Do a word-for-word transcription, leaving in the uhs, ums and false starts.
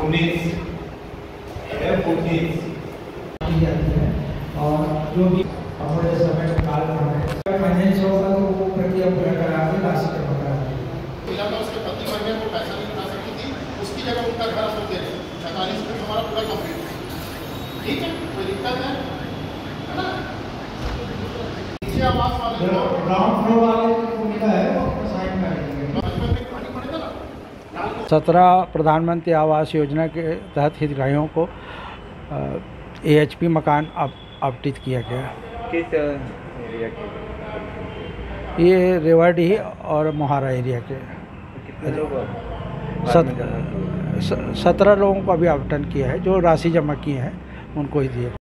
उन्नीस एफ उन्नीस की जाती है और जो भी अपने समय निकाल रहे फाइनेंस होगा तो वो प्रक्रिया पूरा करा के राशि जमा करा इलाका उसके पति महीने को पैसा नहीं बना सकती थी, उसकी जगह उनका घर हम दे रहे पैंतालीस मिनट हमारा पूरा कंप्लीट है। ठीक है, कोई दिक्कत है ना? नीचे आवास वाले ग्राउंड फ्लोर वाले को मिला है वो साइन करेंगे। सत्रह प्रधानमंत्री आवास योजना के तहत हितग्राहियों को ए एच पी मकान आवंटित किया गया। किस एरिया के? ये रेवाड़ी और मोहारा एरिया के कितने लोग सत, सत्रह लोगों को अभी आवंटन किया है। जो राशि जमा किए हैं उनको ही दिए।